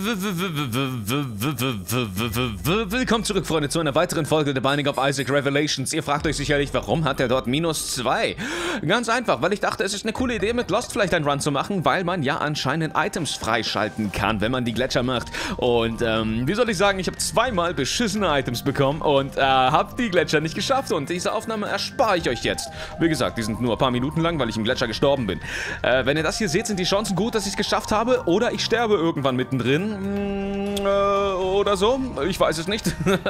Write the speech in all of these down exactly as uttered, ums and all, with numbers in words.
Willkommen zurück, Freunde, zu einer weiteren Folge The Binding of Isaac Revelations. Ihr fragt euch sicherlich, warum hat er dort minus zwei? Ganz einfach, weil ich dachte, es ist eine coole Idee, mit Lost vielleicht einen Run zu machen, weil man ja anscheinend Items freischalten kann, wenn man die Gletscher macht. Und, ähm, wie soll ich sagen, ich habe zweimal beschissene Items bekommen und, äh, habe die Gletscher nicht geschafft. Und diese Aufnahme erspare ich euch jetzt. Wie gesagt, die sind nur ein paar Minuten lang, weil ich im Gletscher gestorben bin. Äh, wenn ihr das hier seht, sind die Chancen gut, dass ich es geschafft habe oder ich sterbe irgendwann mittendrin. Mm, äh, oder so. Ich weiß es nicht.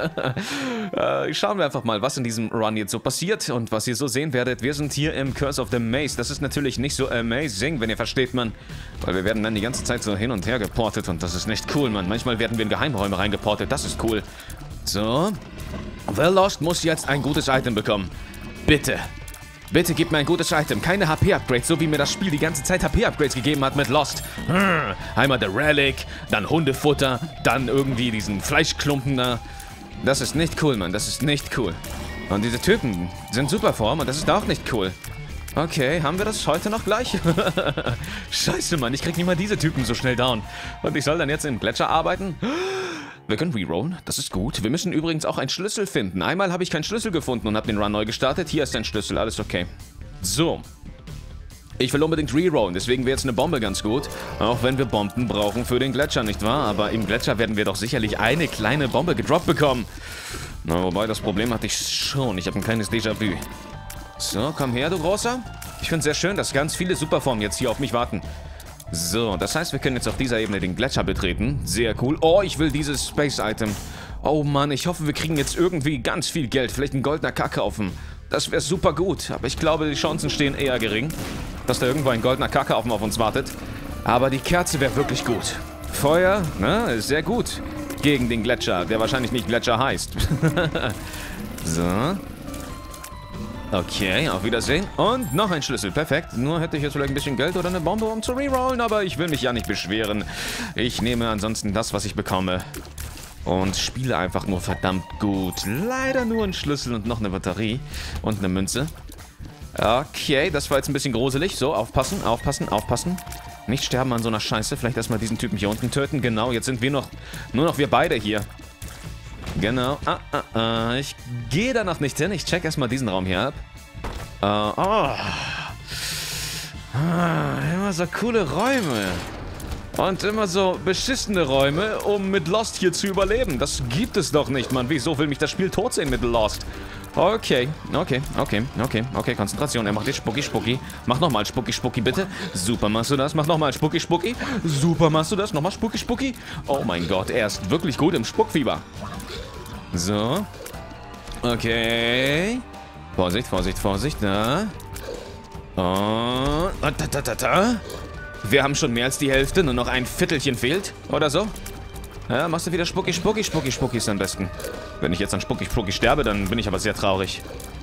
äh, schauen wir einfach mal, was in diesem Run jetzt so passiert und was ihr so sehen werdet. Wir sind hier im Curse of the Maze. Das ist natürlich nicht so amazing, wenn ihr versteht, man. Weil wir werden dann die ganze Zeit so hin und her geportet und das ist nicht cool, man. Manchmal werden wir in Geheimräume reingeportet. Das ist cool. So. The Lost muss jetzt ein gutes Item bekommen. Bitte. Bitte gib mir ein gutes Item. Keine H P-Upgrades, so wie mir das Spiel die ganze Zeit H P-Upgrades gegeben hat mit Lost. Hm. Einmal der Relic, dann Hundefutter, dann irgendwie diesen Fleischklumpen da. Das ist nicht cool, Mann. Das ist nicht cool. Und diese Typen sind super Form und das ist auch nicht cool. Okay, haben wir das heute noch gleich? Scheiße, Mann. Ich krieg nicht mal diese Typen so schnell down. Und ich soll dann jetzt im Gletscher arbeiten? Wir können rerollen, das ist gut. Wir müssen übrigens auch einen Schlüssel finden. Einmal habe ich keinen Schlüssel gefunden und habe den Run neu gestartet. Hier ist ein Schlüssel, alles okay. So. Ich will unbedingt rerollen, deswegen wäre jetzt eine Bombe ganz gut. Auch wenn wir Bomben brauchen für den Gletscher, nicht wahr? Aber im Gletscher werden wir doch sicherlich eine kleine Bombe gedroppt bekommen. Na, wobei, das Problem hatte ich schon. Ich habe ein kleines Déjà-vu. So, komm her, du Großer. Ich finde es sehr schön, dass ganz viele Superformen jetzt hier auf mich warten. So, das heißt, wir können jetzt auf dieser Ebene den Gletscher betreten. Sehr cool. Oh, ich will dieses Space-Item. Oh Mann, ich hoffe, wir kriegen jetzt irgendwie ganz viel Geld. Vielleicht ein goldener Kackhaufen. Das wäre super gut. Aber ich glaube, die Chancen stehen eher gering, dass da irgendwo ein goldener Kackhaufen auf uns wartet. Aber die Kerze wäre wirklich gut. Feuer, ne, ist sehr gut. Gegen den Gletscher, der wahrscheinlich nicht Gletscher heißt. So. Okay, auf Wiedersehen. Und noch ein Schlüssel. Perfekt. Nur hätte ich jetzt vielleicht ein bisschen Geld oder eine Bombe, um zu rerollen, aber ich will mich ja nicht beschweren. Ich nehme ansonsten das, was ich bekomme. Und spiele einfach nur verdammt gut. Leider nur ein Schlüssel und noch eine Batterie. Und eine Münze. Okay, das war jetzt ein bisschen gruselig. So, aufpassen, aufpassen, aufpassen. Nicht sterben an so einer Scheiße. Vielleicht erstmal diesen Typen hier unten töten. Genau, jetzt sind wir noch, nur noch wir beide hier. Genau. Ah, ah, ah. Ich gehe da noch nicht hin. Ich check erstmal diesen Raum hier ab. Uh, oh. Ah, immer so coole Räume. Und immer so beschissene Räume, um mit Lost hier zu überleben. Das gibt es doch nicht, Mann. Wieso will mich das Spiel tot sehen mit Lost? Okay, okay, okay, okay, okay. Konzentration. Er macht jetzt Spucki, Spucki. Mach nochmal Spucki, Spucki, bitte. Super, machst du das? Mach nochmal Spucki, Spucki. Super, machst du das? Nochmal Spucki, Spucki. Oh mein Gott, er ist wirklich gut im Spuckfieber. So. Okay. Vorsicht, Vorsicht, Vorsicht. Da. Und. Da, da, da, da. Wir haben schon mehr als die Hälfte. Nur noch ein Viertelchen fehlt. Oder so. Ja, machst du wieder Spucki, Spucki, Spucki, Spucki ist am besten. Wenn ich jetzt an Spucki, Spucki sterbe, dann bin ich aber sehr traurig.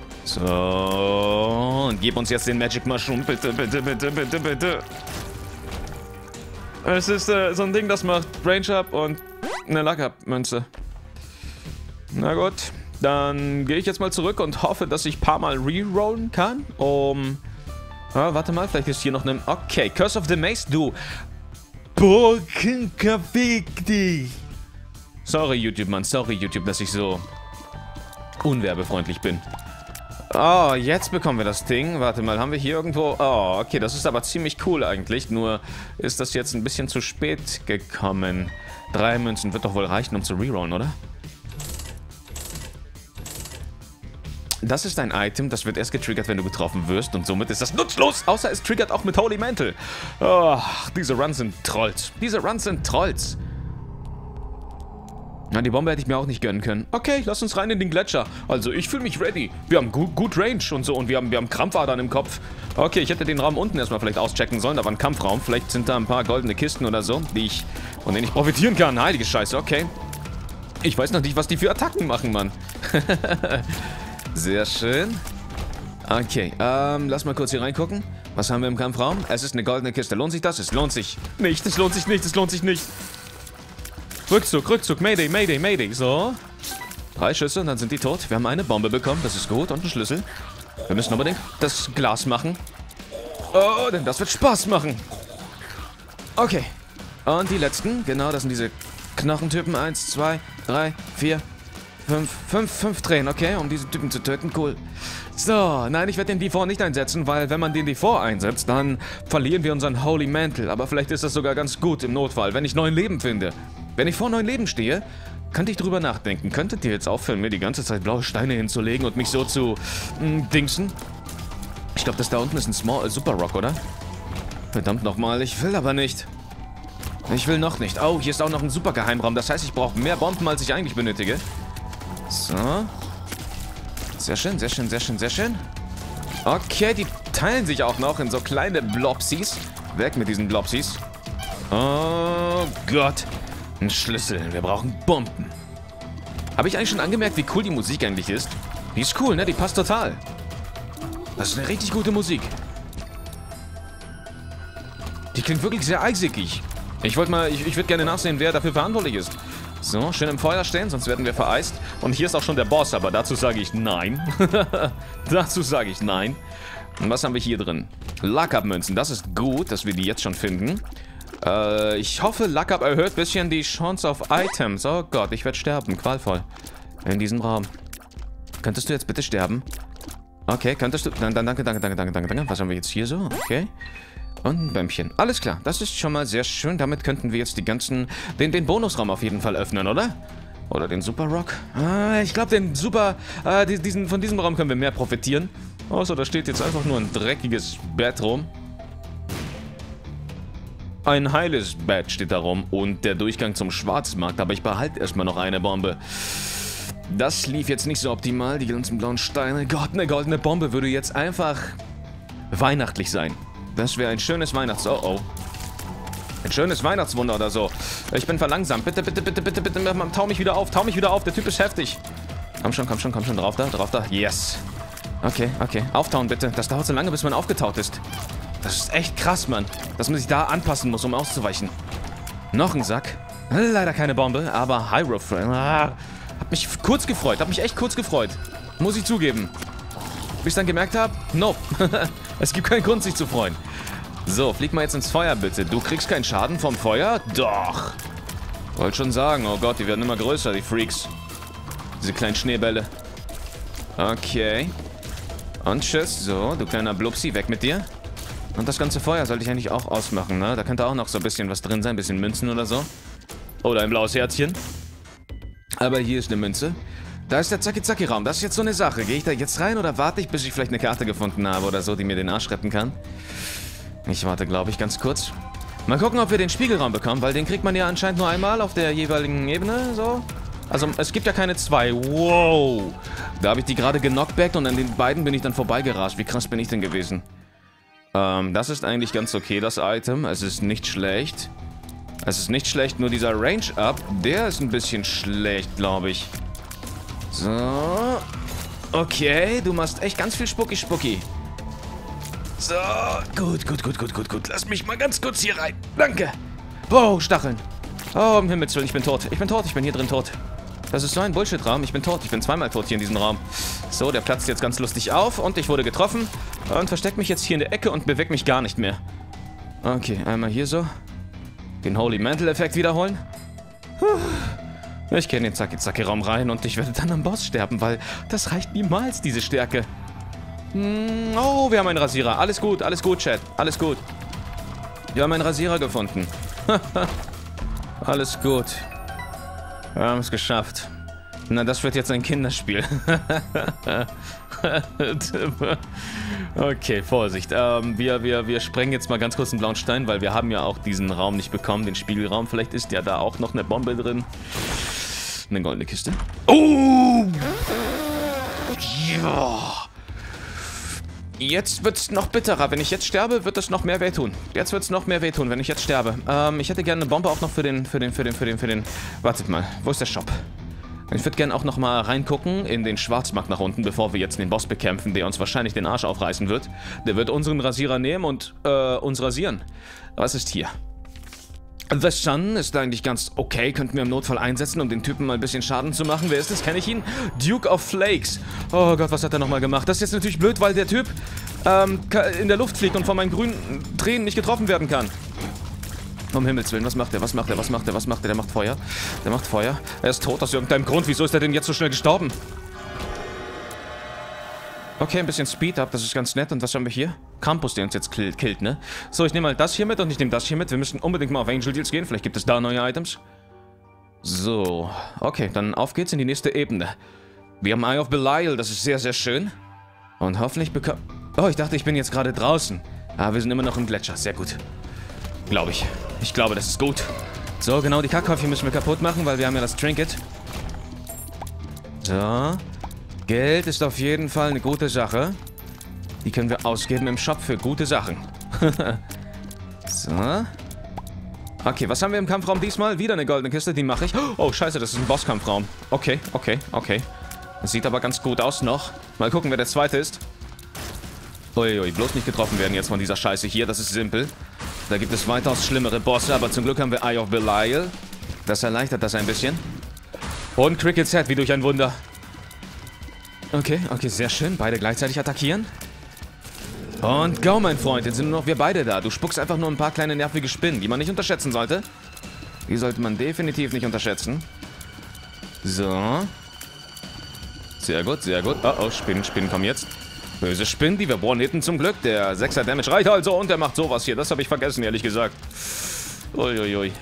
So. Und gib uns jetzt den Magic Mushroom. Bitte, bitte, bitte, bitte, bitte. Es ist äh, so ein Ding, das macht Range Up und eine Luck-Up-Münze. Na gut, dann gehe ich jetzt mal zurück und hoffe, dass ich ein paar Mal rerollen kann, um... Ah, warte mal, vielleicht ist hier noch eine... Okay, Curse of the Maze, du... Burkenkafikti. Sorry, YouTube, Mann, sorry, YouTube, dass ich so unwerbefreundlich bin. Oh, jetzt bekommen wir das Ding. Warte mal, haben wir hier irgendwo... Oh, okay, das ist aber ziemlich cool eigentlich, nur ist das jetzt ein bisschen zu spät gekommen. Drei Münzen wird doch wohl reichen, um zu rerollen, oder? Das ist ein Item, das wird erst getriggert, wenn du getroffen wirst und somit ist das nutzlos, außer es triggert auch mit Holy Mantle. Oh, diese Runs sind Trolls. Diese Runs sind Trolls. Na, die Bombe hätte ich mir auch nicht gönnen können. Okay, lass uns rein in den Gletscher. Also, ich fühle mich ready. Wir haben gut, gut Range und so und wir haben, wir haben Krampfadern im Kopf. Okay, ich hätte den Raum unten erstmal vielleicht auschecken sollen, da war ein Kampfraum. Vielleicht sind da ein paar goldene Kisten oder so, die ich, von denen ich profitieren kann. Heilige Scheiße, okay. Ich weiß noch nicht, was die für Attacken machen, Mann. Sehr schön. Okay, ähm, lass mal kurz hier reingucken. Was haben wir im Kampfraum? Es ist eine goldene Kiste. Lohnt sich das? Es lohnt sich nicht. Es lohnt sich nicht. Es lohnt sich nicht. Rückzug, Rückzug. Mayday, Mayday, Mayday. So. Drei Schüsse und dann sind die tot. Wir haben eine Bombe bekommen. Das ist gut. Und einen Schlüssel. Wir müssen unbedingt das Glas machen. Oh, denn das wird Spaß machen. Okay. Und die letzten, genau, das sind diese Knochentypen. Eins, zwei, drei, vier, fünf, fünf, fünf Tränen, okay, um diese Typen zu töten, cool. So, nein, ich werde den D vier nicht einsetzen, weil wenn man den D vier einsetzt, dann verlieren wir unseren Holy Mantle. Aber vielleicht ist das sogar ganz gut im Notfall, wenn ich neun Leben finde. Wenn ich vor neun Leben stehe, könnte ich drüber nachdenken. Könntet ihr jetzt aufhören, mir die ganze Zeit blaue Steine hinzulegen und mich so zu mh, dingsen? Ich glaube, das da unten ist ein Small, äh, Super Rock, oder? Verdammt nochmal, ich will aber nicht. Ich will noch nicht. Oh, hier ist auch noch ein super Geheimraum. Das heißt, ich brauche mehr Bomben, als ich eigentlich benötige. So. Sehr schön, sehr schön, sehr schön, sehr schön. Okay, die teilen sich auch noch in so kleine Blobsies. Weg mit diesen Blobsies. Oh Gott. Ein Schlüssel. Wir brauchen Bomben. Habe ich eigentlich schon angemerkt, wie cool die Musik eigentlich ist? Die ist cool, ne? Die passt total. Das ist eine richtig gute Musik. Die klingt wirklich sehr eisig. Ich wollte mal, ich, ich würde gerne nachsehen, wer dafür verantwortlich ist. So, schön im Feuer stehen, sonst werden wir vereist. Und hier ist auch schon der Boss, aber dazu sage ich nein. Dazu sage ich nein. Und was haben wir hier drin? Luck-Up-Münzen. Das ist gut, dass wir die jetzt schon finden. Äh, ich hoffe, Luck-Up erhöht ein bisschen die Chance auf Items. Oh Gott, ich werde sterben. Qualvoll. In diesem Raum. Könntest du jetzt bitte sterben? Okay, könntest du... Dann, dann, danke, danke, danke, danke, danke, danke. Was haben wir jetzt hier so? Okay. Und ein Bämmchen. Alles klar, das ist schon mal sehr schön. Damit könnten wir jetzt die ganzen... Den, den Bonusraum auf jeden Fall öffnen, oder? Oder den Super Rock. Ah, ich glaube, den Super... Äh, diesen, von diesem Raum können wir mehr profitieren. Außer da steht jetzt einfach nur ein dreckiges Bett rum. Ein heiles Bett steht da rum. Und der Durchgang zum Schwarzmarkt. Aber ich behalte erstmal noch eine Bombe. Das lief jetzt nicht so optimal. Die ganzen blauen Steine. Gott, eine goldene Bombe würde jetzt einfach... weihnachtlich sein. Das wäre ein schönes Weihnachts... Oh, oh. Ein schönes Weihnachtswunder oder so. Ich bin verlangsamt. Bitte, bitte, bitte, bitte, bitte. Tau mich wieder auf. Tau mich wieder auf. Der Typ ist heftig. Komm schon, komm schon, komm schon. Drauf da, drauf da. Yes. Okay, okay. Auftauen bitte. Das dauert so lange, bis man aufgetaut ist. Das ist echt krass, Mann. Dass man sich da anpassen muss, um auszuweichen. Noch ein Sack. Leider keine Bombe, aber Hyroframe. Ah, hab mich kurz gefreut. Hab mich echt kurz gefreut. Muss ich zugeben. Bis ich dann gemerkt habe, nope. Es gibt keinen Grund, sich zu freuen. So, flieg mal jetzt ins Feuer, bitte. Du kriegst keinen Schaden vom Feuer? Doch. Wollte schon sagen. Oh Gott, die werden immer größer, die Freaks. Diese kleinen Schneebälle. Okay. Und tschüss. So, du kleiner Blupsi, weg mit dir. Und das ganze Feuer sollte ich eigentlich auch ausmachen, ne? Da könnte auch noch so ein bisschen was drin sein. Ein bisschen Münzen oder so. Oder ein blaues Herzchen. Aber hier ist eine Münze. Da ist der Zacki-Zacki-Raum. Das ist jetzt so eine Sache. Gehe ich da jetzt rein oder warte ich, bis ich vielleicht eine Karte gefunden habe oder so, die mir den Arsch retten kann? Ich warte, glaube ich, ganz kurz. Mal gucken, ob wir den Spiegelraum bekommen, weil den kriegt man ja anscheinend nur einmal auf der jeweiligen Ebene, so. Also, es gibt ja keine zwei. Wow. Da habe ich die gerade genockbackt und an den beiden bin ich dann vorbeigerascht. Wie krass bin ich denn gewesen? Ähm, das ist eigentlich ganz okay, das Item. Es ist nicht schlecht. Es ist nicht schlecht, nur dieser Range-Up, der ist ein bisschen schlecht, glaube ich. So. Okay, du machst echt ganz viel Spucki-Spucki. So, gut, gut, gut, gut, gut, gut. Lass mich mal ganz kurz hier rein. Danke. Wow, Stacheln. Oh, um Himmels Willen, ich bin tot. Ich bin tot, ich bin hier drin tot. Das ist so ein Bullshit-Raum. Ich bin tot. Ich bin zweimal tot hier in diesem Raum. So, der platzt jetzt ganz lustig auf und ich wurde getroffen. Und verstecke mich jetzt hier in der Ecke und bewege mich gar nicht mehr. Okay, einmal hier so. Den Holy Mantle-Effekt wiederholen. Ich gehe in den Zacki-Zacki-Raum rein und ich werde dann am Boss sterben, weil das reicht niemals, diese Stärke. Hm, oh, wir haben einen Rasierer. Alles gut, alles gut, Chat. Alles gut. Wir haben einen Rasierer gefunden. Alles gut. Wir haben es geschafft. Na, das wird jetzt ein Kinderspiel. Okay, Vorsicht. Ähm, wir, wir, wir sprengen jetzt mal ganz kurz einen blauen Stein, weil wir haben ja auch diesen Raum nicht bekommen, den Spiegelraum. Vielleicht ist ja da auch noch eine Bombe drin. Eine goldene Kiste. Oh! Ja! Jetzt wird's noch bitterer. Wenn ich jetzt sterbe, wird es noch mehr wehtun. Jetzt wird's noch mehr wehtun, wenn ich jetzt sterbe. Ähm, ich hätte gerne eine Bombe auch noch für den, für den, für den, für den, für den... Wartet mal, wo ist der Shop? Ich würde gerne auch noch mal reingucken in den Schwarzmarkt nach unten, bevor wir jetzt den Boss bekämpfen, der uns wahrscheinlich den Arsch aufreißen wird. Der wird unseren Rasierer nehmen und äh, uns rasieren. Was ist hier? The Sun ist eigentlich ganz okay, könnten wir im Notfall einsetzen, um den Typen mal ein bisschen Schaden zu machen. Wer ist das? Kenne ich ihn? Duke of Flakes. Oh Gott, was hat er nochmal gemacht? Das ist jetzt natürlich blöd, weil der Typ ähm, in der Luft fliegt und von meinen grünen Tränen nicht getroffen werden kann. Um Himmels Willen, was macht er, was macht er, was macht er, was macht er? Der macht Feuer. Der macht Feuer. Er ist tot aus irgendeinem Grund. Wieso ist er denn jetzt so schnell gestorben? Okay, ein bisschen Speed up, das ist ganz nett. Und was haben wir hier? Campus, der uns jetzt killt, killt, ne? So, ich nehme mal das hier mit und ich nehme das hier mit. Wir müssen unbedingt mal auf Angel Deals gehen. Vielleicht gibt es da neue Items. So, okay, dann auf geht's in die nächste Ebene. Wir haben Eye of Belial, das ist sehr, sehr schön. Und hoffentlich bekommen... Oh, ich dachte, ich bin jetzt gerade draußen. Aber wir sind immer noch im Gletscher, sehr gut. Glaube ich. Ich glaube, das ist gut. So, genau, die Kackhäufchen müssen wir kaputt machen, weil wir haben ja das Trinket. So. Geld ist auf jeden Fall eine gute Sache. Die können wir ausgeben im Shop für gute Sachen. So. Okay, was haben wir im Kampfraum diesmal? Wieder eine goldene Kiste, die mache ich. Oh, scheiße, das ist ein Bosskampfraum. Okay, okay, okay. Das sieht aber ganz gut aus noch. Mal gucken, wer der Zweite ist. Uiui, bloß nicht getroffen werden jetzt von dieser Scheiße hier. Das ist simpel. Da gibt es weitaus schlimmere Bosse, aber zum Glück haben wir Eye of Belial. Das erleichtert das ein bisschen. Und Cricket's Head, wie durch ein Wunder. Okay, okay, sehr schön. Beide gleichzeitig attackieren. Und go, mein Freund. Jetzt sind nur noch wir beide da. Du spuckst einfach nur ein paar kleine nervige Spinnen, die man nicht unterschätzen sollte. Die sollte man definitiv nicht unterschätzen. So. Sehr gut, sehr gut. Oh, oh, Spinnen, Spinnen kommen jetzt. Böse Spinnen, die wir one-hitten zum Glück. Der Sechser Damage reicht also und der macht sowas hier. Das habe ich vergessen, ehrlich gesagt. Uiuiui. Ui, ui.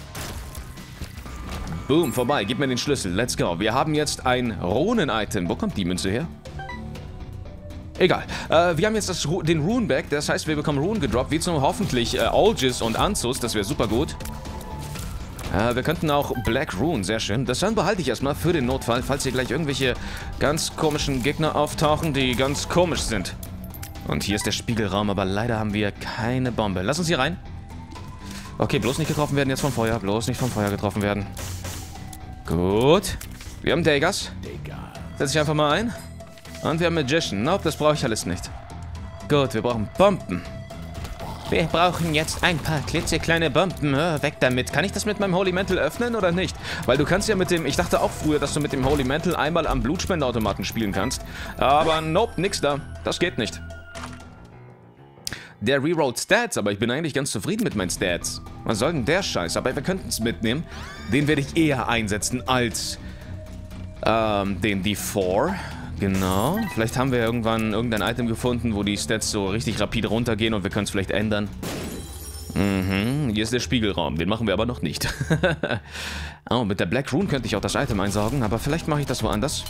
Boom, vorbei. Gib mir den Schlüssel. Let's go. Wir haben jetzt ein Runen-Item. Wo kommt die Münze her? Egal. Äh, wir haben jetzt das, den Rune-Bag. Das heißt, wir bekommen Runen gedroppt. Wie zum hoffentlich äh, Olgis und Anzus. Das wäre super gut. Äh, wir könnten auch Black Rune. Sehr schön. Das dann behalte ich erstmal für den Notfall, falls hier gleich irgendwelche ganz komischen Gegner auftauchen, die ganz komisch sind. Und hier ist der Spiegelraum, aber leider haben wir keine Bombe. Lass uns hier rein. Okay, bloß nicht getroffen werden jetzt vom Feuer. Bloß nicht vom Feuer getroffen werden. Gut. Wir haben Daggers. Setz ich einfach mal ein. Und wir haben Magician. Nope, das brauche ich alles nicht. Gut, wir brauchen Bomben. Wir brauchen jetzt ein paar klitzekleine Bomben. Oh, weg damit. Kann ich das mit meinem Holy Mantle öffnen oder nicht? Weil du kannst ja mit dem... Ich dachte auch früher, dass du mit dem Holy Mantle einmal am Blutspendeautomaten spielen kannst. Aber nope, nix da. Das geht nicht. Der rerollt Stats, aber ich bin eigentlich ganz zufrieden mit meinen Stats. Was soll denn der Scheiß? Aber wir könnten es mitnehmen. Den werde ich eher einsetzen als ähm, den D vier. Genau. Vielleicht haben wir irgendwann irgendein Item gefunden, wo die Stats so richtig rapide runtergehen und wir können es vielleicht ändern. Mhm. Hier ist der Spiegelraum. Den machen wir aber noch nicht. Oh, mit der Black Rune könnte ich auch das Item einsaugen, aber vielleicht mache ich das woanders.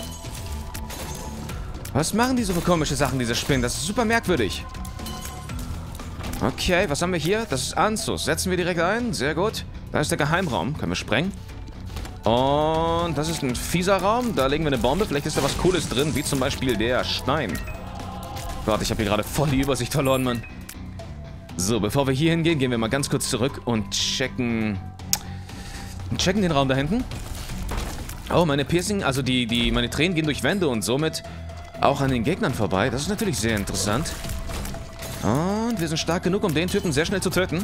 Was machen die so für komische Sachen, diese Spinnen? Das ist super merkwürdig. Okay, was haben wir hier? Das ist Anzus. Setzen wir direkt ein. Sehr gut. Da ist der Geheimraum. Können wir sprengen. Und das ist ein fieser Raum. Da legen wir eine Bombe. Vielleicht ist da was Cooles drin, wie zum Beispiel der Stein. Gott, ich habe hier gerade voll die Übersicht verloren, Mann. So, bevor wir hier hingehen, gehen wir mal ganz kurz zurück und checken... Checken den Raum da hinten. Oh, meine Piercing, also die, die, meine Tränen gehen durch Wände und somit auch an den Gegnern vorbei. Das ist natürlich sehr interessant. Und wir sind stark genug, um den Typen sehr schnell zu töten.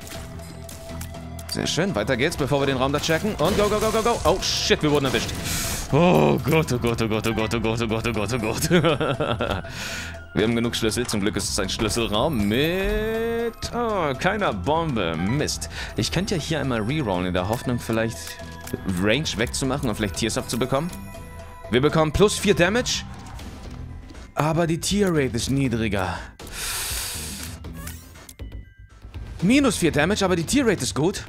Sehr schön, weiter geht's, bevor wir den Raum da checken. Und go, go, go, go, go. Oh, shit, wir wurden erwischt. Oh Gott, oh Gott, oh Gott, oh Gott, oh Gott, oh Gott, oh Gott, oh Gott. Wir haben genug Schlüssel. Zum Glück ist es ein Schlüsselraum mit... Oh, keiner Bombe. Mist. Ich könnte ja hier einmal rerollen, in der Hoffnung, vielleicht Range wegzumachen und vielleicht Tears abzubekommen. Wir bekommen plus vier Damage. Aber die Tier-Rate ist niedriger. Minus vier Damage, aber die Tier-Rate ist gut.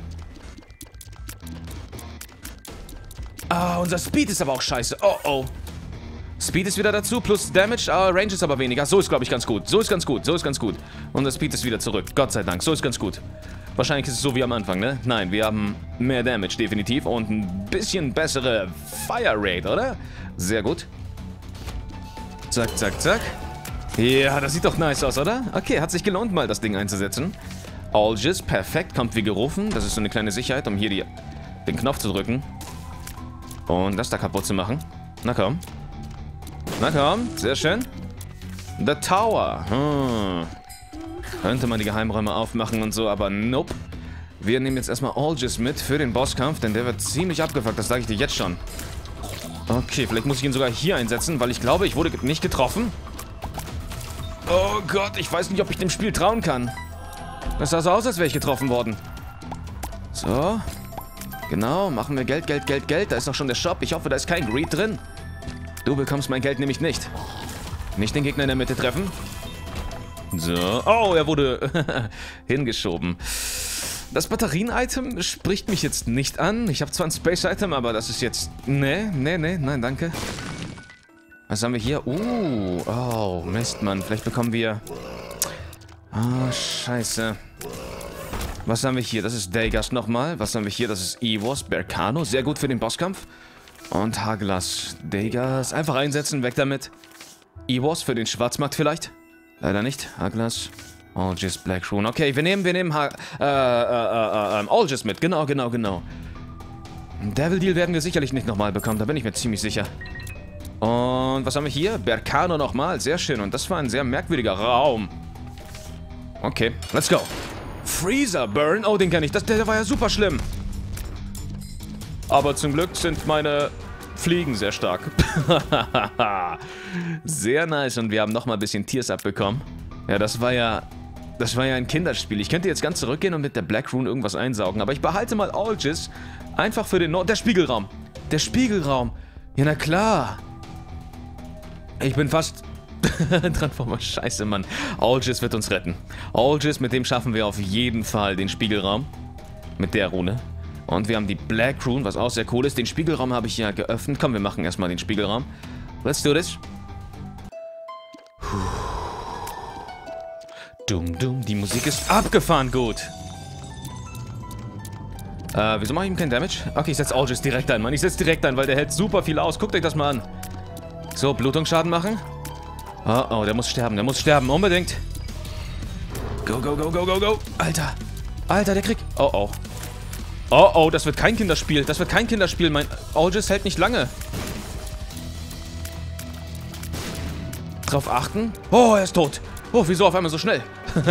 Ah, unser Speed ist aber auch scheiße. Oh, oh. Speed ist wieder dazu, plus Damage, uh, Range ist aber weniger. So ist, glaube ich, ganz gut. So ist ganz gut, so ist ganz gut. Und das Speed ist wieder zurück. Gott sei Dank, so ist ganz gut. Wahrscheinlich ist es so wie am Anfang, ne? Nein, wir haben mehr Damage, definitiv. Und ein bisschen bessere Fire Rate, oder? Sehr gut. Zack, zack, zack. Ja, das sieht doch nice aus, oder? Okay, hat sich gelohnt, mal das Ding einzusetzen. Olgis, perfekt, kommt wie gerufen. Das ist so eine kleine Sicherheit, um hier die, den Knopf zu drücken. Und das da kaputt zu machen. Na komm. Na komm, sehr schön. The Tower. Hm. Könnte man die Geheimräume aufmachen und so, aber nope. Wir nehmen jetzt erstmal Olgis mit für den Bosskampf, denn der wird ziemlich abgefuckt, das sage ich dir jetzt schon. Okay, vielleicht muss ich ihn sogar hier einsetzen, weil ich glaube, ich wurde nicht getroffen. Oh Gott, ich weiß nicht, ob ich dem Spiel trauen kann. Das sah so aus, als wäre ich getroffen worden. So. Genau, machen wir Geld, Geld, Geld, Geld. Da ist doch schon der Shop. Ich hoffe, da ist kein Greed drin. Du bekommst mein Geld nämlich nicht. Nicht den Gegner in der Mitte treffen. So. Oh, er wurde hingeschoben. Das Batterien-Item spricht mich jetzt nicht an. Ich habe zwar ein Space-Item, aber das ist jetzt... Nee, nee, nee, nein, danke. Was haben wir hier? Uh, oh, Mist, Mann. Vielleicht bekommen wir... Oh, scheiße. Was haben wir hier? Das ist Dagast nochmal. Was haben wir hier? Das ist Evos, Berkano. Sehr gut für den Bosskampf. Und Haglas. Dagast. Einfach einsetzen, weg damit. Evos für den Schwarzmarkt vielleicht? Leider nicht. Haglas. Algis, Black Rune. Okay, wir nehmen, wir nehmen ha äh, äh, äh, äh, Algis mit. Genau, genau, genau. Devil Deal werden wir sicherlich nicht nochmal bekommen. Da bin ich mir ziemlich sicher. Und was haben wir hier? Berkano nochmal. Sehr schön. Und das war ein sehr merkwürdiger Raum. Okay, let's go. Freezer Burn. Oh, den kenne ich. Das, der war ja super schlimm. Aber zum Glück sind meine Fliegen sehr stark. Sehr nice. Und wir haben nochmal ein bisschen Tears abbekommen. Ja, das war ja... Das war ja ein Kinderspiel. Ich könnte jetzt ganz zurückgehen und mit der Black Rune irgendwas einsaugen. Aber ich behalte mal Algis. Einfach für den... No der Spiegelraum. Der Spiegelraum. Ja, na klar. Ich bin fast... Transformer, scheiße, Mann. Algis wird uns retten. Algis, mit dem schaffen wir auf jeden Fall den Spiegelraum. Mit der Rune. Und wir haben die Black Rune, was auch sehr cool ist. Den Spiegelraum habe ich ja geöffnet. Komm, wir machen erstmal den Spiegelraum. Let's do this. Dumm, dumm, die Musik ist abgefahren gut. Äh, wieso mache ich ihm keinen Damage? Okay, ich setze Algis direkt ein, Mann. Ich setze direkt ein, weil der hält super viel aus. Guckt euch das mal an. So, Blutungsschaden machen. Oh, oh, der muss sterben, der muss sterben, unbedingt. Go, go, go, go, go, go. Alter. Alter, der kriegt... Oh, oh. Oh, oh, das wird kein Kinderspiel. Das wird kein Kinderspiel. Mein Algis hält nicht lange. Drauf achten. Oh, er ist tot. Oh, wieso auf einmal so schnell?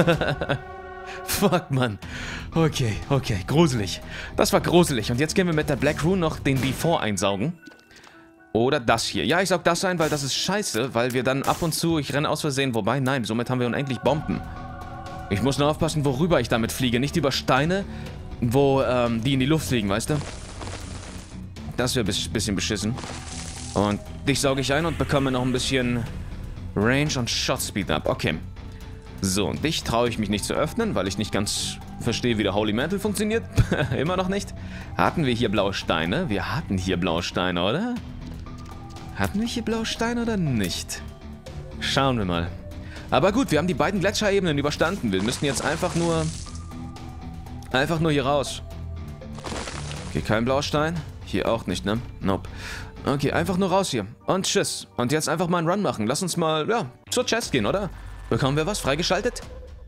Fuck, Mann. Okay, okay, gruselig. Das war gruselig. Und jetzt gehen wir mit der Black Rune noch den B vier einsaugen. Oder das hier. Ja, ich saug das ein, weil das ist scheiße, weil wir dann ab und zu... Ich renne aus Versehen, wobei, nein, somit haben wir unendlich Bomben. Ich muss nur aufpassen, worüber ich damit fliege. Nicht über Steine, wo ähm, die in die Luft fliegen, weißt du? Das wäre ein bisschen beschissen. Und dich sauge ich ein und bekomme noch ein bisschen Range und Shot Speed ab. Okay. So, und dich traue ich mich nicht zu öffnen, weil ich nicht ganz verstehe, wie der Holy Mantle funktioniert. Immer noch nicht. Hatten wir hier blaue Steine? Wir hatten hier blaue Steine, oder? Hatten wir hier blaue Steine oder nicht? Schauen wir mal. Aber gut, wir haben die beiden Gletscherebenen überstanden. Wir müssen jetzt einfach nur... Einfach nur hier raus. Okay, kein Blaustein. Hier auch nicht, ne? Nope. Okay, einfach nur raus hier. Und tschüss. Und jetzt einfach mal einen Run machen. Lass uns mal, ja, zur Chest gehen, oder? Bekommen wir was freigeschaltet?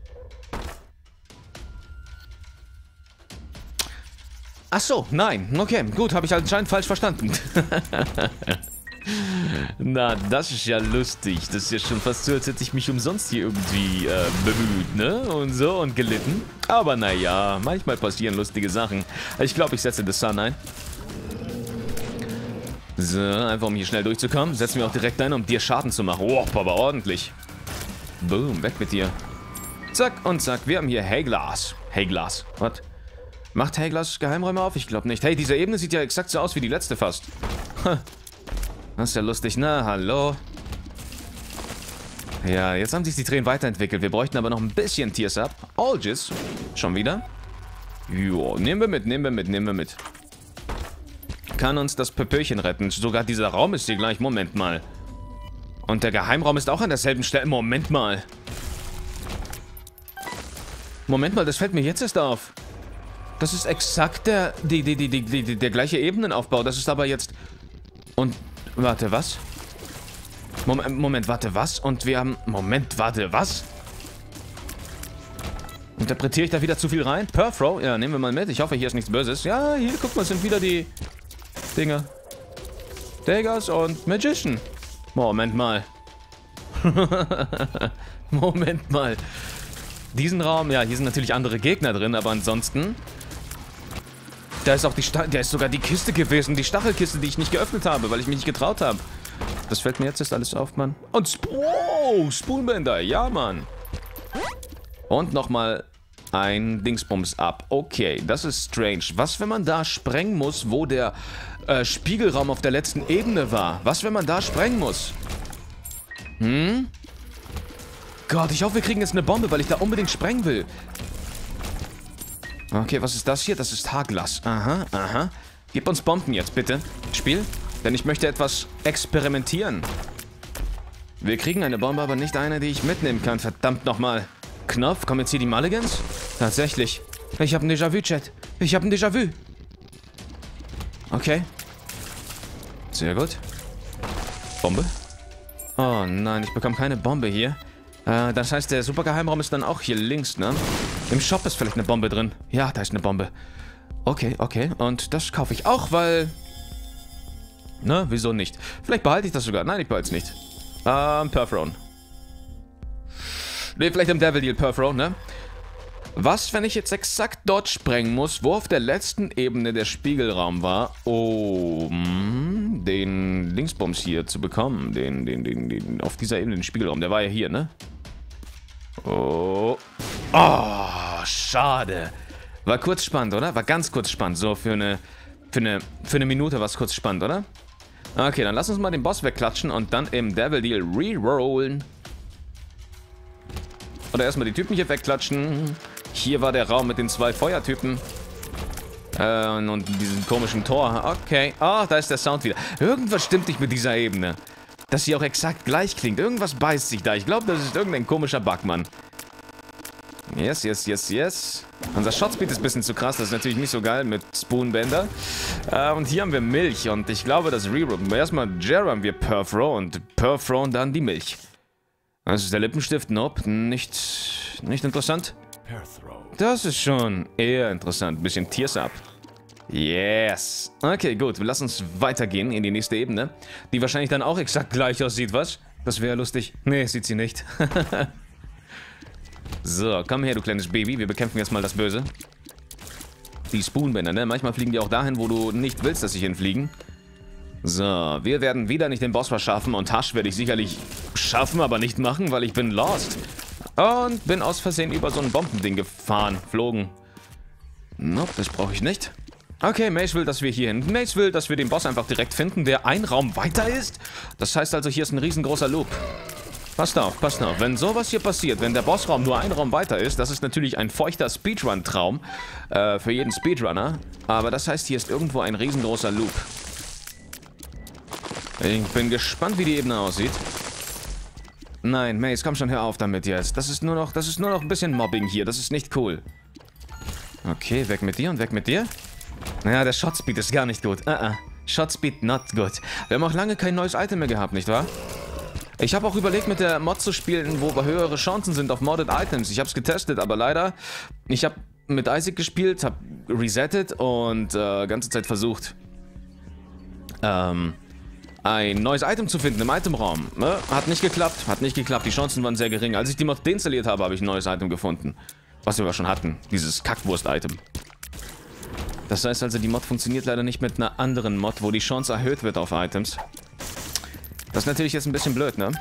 Ach so, nein. Okay, gut, habe ich anscheinend falsch verstanden. Na, das ist ja lustig. Das ist ja schon fast so, als hätte ich mich umsonst hier irgendwie äh, bemüht, ne? Und so und gelitten. Aber naja, manchmal passieren lustige Sachen. Ich glaube, ich setze The Sun ein. So, einfach um hier schnell durchzukommen. Setzen wir auch direkt ein, um dir Schaden zu machen. Oh, aber ordentlich. Boom, weg mit dir. Zack und zack. Wir haben hier Hayglas. Hayglas. Was? Macht Hayglas Geheimräume auf? Ich glaube nicht. Hey, diese Ebene sieht ja exakt so aus wie die letzte fast. Das ist ja lustig. Na, hallo. Ja, jetzt haben sich die Tränen weiterentwickelt. Wir bräuchten aber noch ein bisschen Tears ab. Algis. Schon wieder? Jo, nehmen wir mit, nehmen wir mit, nehmen wir mit. Kann uns das Pöpöchen retten. Sogar dieser Raum ist hier gleich. Moment mal. Und der Geheimraum ist auch an derselben Stelle. Moment mal. Moment mal, das fällt mir jetzt erst auf. Das ist exakt der, die, die, die, die, die, der gleiche Ebenenaufbau. Das ist aber jetzt... Und... Warte, was? Moment, Moment, warte, was? Und wir haben... Moment, warte, was? Interpretiere ich da wieder zu viel rein? Perfro? Ja, nehmen wir mal mit. Ich hoffe, hier ist nichts Böses. Ja, hier, guck mal, sind wieder die... Dinge. Daggers und Magician. Moment mal. Moment mal. Diesen Raum, ja, hier sind natürlich andere Gegner drin, aber ansonsten... Da ist auch die Sta da ist sogar die Kiste gewesen, die Stachelkiste, die ich nicht geöffnet habe, weil ich mich nicht getraut habe. Das fällt mir jetzt erst alles auf, Mann. Und Sp oh, Spoonbender, ja, Mann. Und nochmal ein Dingsbums ab. Okay, das ist strange. Was, wenn man da sprengen muss, wo der äh, Spiegelraum auf der letzten Ebene war? Was, wenn man da sprengen muss? Hm? Gott, ich hoffe, wir kriegen jetzt eine Bombe, weil ich da unbedingt sprengen will. Okay, was ist das hier? Das ist Haarglas. Aha, aha. Gib uns Bomben jetzt, bitte. Spiel. Denn ich möchte etwas experimentieren. Wir kriegen eine Bombe, aber nicht eine, die ich mitnehmen kann. Verdammt nochmal. Knopf, kommen jetzt hier die Mulligans? Tatsächlich. Ich habe ein Déjà-vu, Chat. Ich habe ein Déjà-vu. Okay. Sehr gut. Bombe. Oh nein, ich bekomme keine Bombe hier. Äh, das heißt, der Supergeheimraum ist dann auch hier links, ne? Im Shop ist vielleicht eine Bombe drin. Ja, da ist eine Bombe. Okay, okay. Und das kaufe ich auch, weil... Ne, wieso nicht? Vielleicht behalte ich das sogar. Nein, ich behalte es nicht. Ähm, Perfrone. Ne, vielleicht im Devil Deal Perfrone, ne? Was, wenn ich jetzt exakt dort sprengen muss, wo auf der letzten Ebene der Spiegelraum war, um den Dingsbums hier zu bekommen? Den, den, den, den, auf dieser Ebene den Spiegelraum. Der war ja hier, ne? Oh. Oh, schade. War kurz spannend, oder? War ganz kurz spannend. So, für eine, für eine, für eine Minute war es kurz spannend, oder? Okay, dann lass uns mal den Boss wegklatschen und dann im Devil Deal rerollen. Oder erstmal die Typen hier wegklatschen. Hier war der Raum mit den zwei Feuertypen. Äh, und diesem komischen Tor. Okay. Ah, oh, da ist der Sound wieder. Irgendwas stimmt nicht mit dieser Ebene. Dass sie auch exakt gleich klingt. Irgendwas beißt sich da. Ich glaube, das ist irgendein komischer Bug, Mann. Yes, yes, yes, yes. Unser Shotspeed ist ein bisschen zu krass. Das ist natürlich nicht so geil mit Spoonbender. Äh, und hier haben wir Milch. Und ich glaube, das Reroll. Erstmal Jera haben wir Perfro und Perfro und dann die Milch. Das ist der Lippenstift. Nope. Nicht, nicht interessant. Das ist schon eher interessant. Ein bisschen Tears up. Yes. Okay, gut. Wir lassen uns weitergehen in die nächste Ebene. Die wahrscheinlich dann auch exakt gleich aussieht, was? Das wäre lustig. Nee, sieht sie nicht. So, komm her, du kleines Baby. Wir bekämpfen jetzt mal das Böse. Die Spoonbänder, ne? Manchmal fliegen die auch dahin, wo du nicht willst, dass sie hinfliegen. So, wir werden wieder nicht den Boss verschaffen. Und Hasch werde ich sicherlich schaffen, aber nicht machen, weil ich bin lost. Und bin aus Versehen über so ein Bombending gefahren, flogen. Nope, das brauche ich nicht. Okay, Mace will, dass wir hier hin. Mace will, dass wir den Boss einfach direkt finden, der ein Raum weiter ist. Das heißt also, hier ist ein riesengroßer Loop. Passt auf, passt auf. Wenn sowas hier passiert, wenn der Bossraum nur ein Raum weiter ist, das ist natürlich ein feuchter Speedrun-Traum äh, für jeden Speedrunner. Aber das heißt, hier ist irgendwo ein riesengroßer Loop. Ich bin gespannt, wie die Ebene aussieht. Nein, Mace, komm schon, hör auf damit jetzt. Das ist nur noch, das ist nur noch ein bisschen Mobbing hier. Das ist nicht cool. Okay, weg mit dir und weg mit dir. Naja, der Shotspeed ist gar nicht gut. Uh -uh. Shotspeed not good. Wir haben auch lange kein neues Item mehr gehabt, nicht wahr? Ich habe auch überlegt, mit der Mod zu spielen, wo höhere Chancen sind auf Modded Items. Ich habe es getestet, aber leider, ich habe mit Isaac gespielt, habe resettet und äh, ganze Zeit versucht, ähm, ein neues Item zu finden im Itemraum. Ne? Hat nicht geklappt, hat nicht geklappt. Die Chancen waren sehr gering. Als ich die Mod deinstalliert habe, habe ich ein neues Item gefunden. Was wir aber schon hatten. Dieses Kackwurst-Item. Das heißt also, die Mod funktioniert leider nicht mit einer anderen Mod, wo die Chance erhöht wird auf Items. Das ist natürlich jetzt ein bisschen blöd, ne?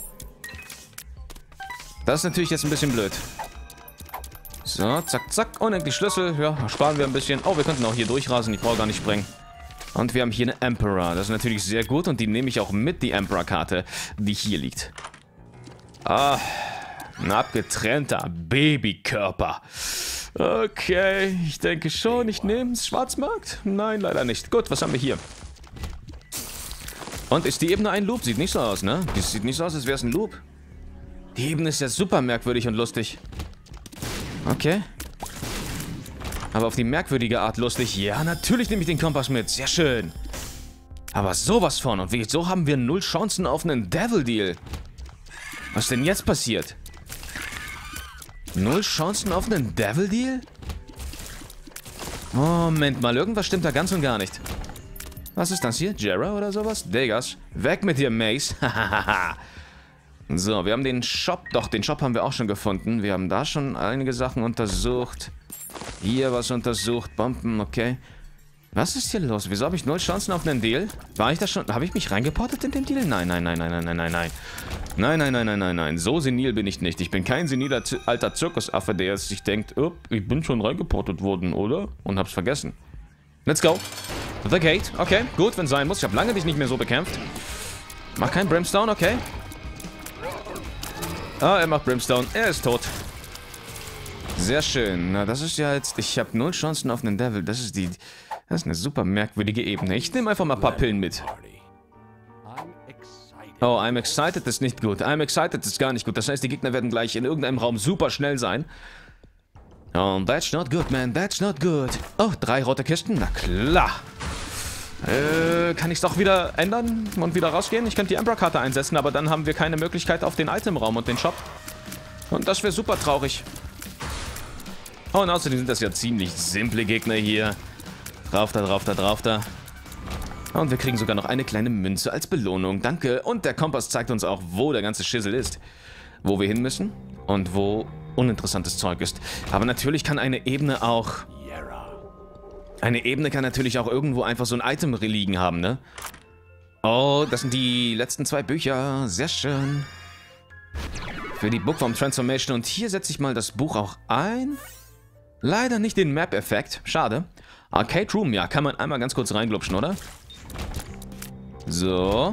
Das ist natürlich jetzt ein bisschen blöd. So, zack, zack. Unendlich Schlüssel. Ja, sparen wir ein bisschen. Oh, wir könnten auch hier durchrasen. Ich brauche gar nicht sprengen. Und wir haben hier eine Emperor. Das ist natürlich sehr gut. Und die nehme ich auch mit, die Emperor-Karte, die hier liegt. Ah, ein abgetrennter Babykörper. Okay, ich denke schon. Ich nehme es. Schwarzmarkt? Nein, leider nicht. Gut, was haben wir hier? Und ist die Ebene ein Loop? Sieht nicht so aus, ne? Das sieht nicht so aus, als wäre es ein Loop. Die Ebene ist ja super merkwürdig und lustig. Okay. Aber auf die merkwürdige Art lustig. Ja, natürlich nehme ich den Kompass mit. Sehr schön. Aber sowas von. Und wieso haben wir null Chancen auf einen Devil Deal? Was ist denn jetzt passiert? Null Chancen auf einen Devil Deal? Moment mal, irgendwas stimmt da ganz und gar nicht. Was ist das hier? Jera oder sowas? Degas. Weg mit dir, Mace. So, wir haben den Shop. Doch, den Shop haben wir auch schon gefunden. Wir haben da schon einige Sachen untersucht. Hier was untersucht. Bomben, okay. Was ist hier los? Wieso habe ich null Chancen auf einen Deal? War ich da schon... Habe ich mich reingeportet in den Deal? Nein, nein, nein, nein, nein, nein, nein, nein. Nein, nein, nein, nein, nein, nein. So senil bin ich nicht. Ich bin kein seniler alter Zirkusaffe, der sich denkt, oh, ich bin schon reingeportet worden, oder? Und hab's vergessen. Let's go. The Gate. Okay, gut, wenn sein muss. Ich habe lange dich nicht mehr so bekämpft. Mach keinen Brimstone, okay. Ah, er macht Brimstone. Er ist tot. Sehr schön. Na, das ist ja jetzt... Ich habe null Chancen auf einen Devil. Das ist die... Das ist eine super merkwürdige Ebene. Ich nehme einfach mal ein paar Pillen mit. Oh, I'm excited ist nicht gut. I'm excited ist gar nicht gut. Das heißt, die Gegner werden gleich in irgendeinem Raum super schnell sein. Oh, that's not good, man. That's not good. Oh, drei rote Kisten? Na klar. Äh, kann ich es doch wieder ändern und wieder rausgehen? Ich könnte die Emperor-Karte einsetzen, aber dann haben wir keine Möglichkeit auf den Itemraum und den Shop. Und das wäre super traurig. Oh, und außerdem sind das ja ziemlich simple Gegner hier. Drauf da, drauf da, drauf da. Und wir kriegen sogar noch eine kleine Münze als Belohnung. Danke. Und der Kompass zeigt uns auch, wo der ganze Schissel ist. Wo wir hin müssen und wo uninteressantes Zeug ist. Aber natürlich kann eine Ebene auch... Eine Ebene kann natürlich auch irgendwo einfach so ein Item liegen haben, ne? Oh, das sind die letzten zwei Bücher. Sehr schön. Für die Bookworm Transformation. Und hier setze ich mal das Buch auch ein. Leider nicht den Map-Effekt. Schade. Arcade Room, ja, kann man einmal ganz kurz reinglupschen, oder? So.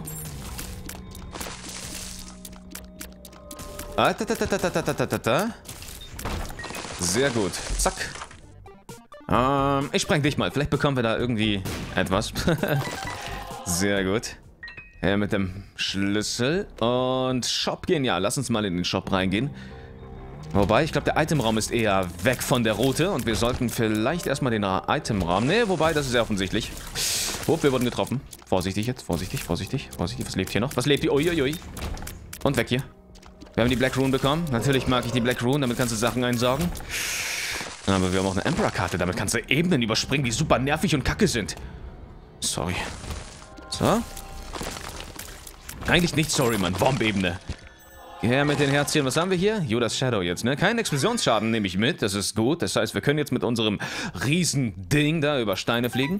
Ah, ta, ta, ta, ta, ta, ta, ta, ta. Sehr gut. Zack. Ähm, ich spreng dich mal. Vielleicht bekommen wir da irgendwie etwas. Sehr gut. Her mit dem Schlüssel. Und Shop gehen. Ja, lass uns mal in den Shop reingehen. Wobei, ich glaube, der Itemraum ist eher weg von der Route. Und wir sollten vielleicht erstmal den Itemraum... Ne, wobei, das ist sehr offensichtlich. Hup, wir wurden getroffen. Vorsichtig jetzt, vorsichtig, vorsichtig, vorsichtig. Was lebt hier noch? Was lebt hier? Uiuiui. Und weg hier. Wir haben die Black Rune bekommen. Natürlich mag ich die Black Rune, damit kannst du Sachen einsaugen. Aber wir haben auch eine Emperor-Karte. Damit kannst du Ebenen überspringen, die super nervig und kacke sind. Sorry. So. Eigentlich nicht sorry, Mann. Bomb-Ebene. Her mit den Herzchen. Was haben wir hier? Judas Shadow jetzt, ne? Kein Explosionsschaden nehme ich mit. Das ist gut. Das heißt, wir können jetzt mit unserem Riesending da über Steine fliegen.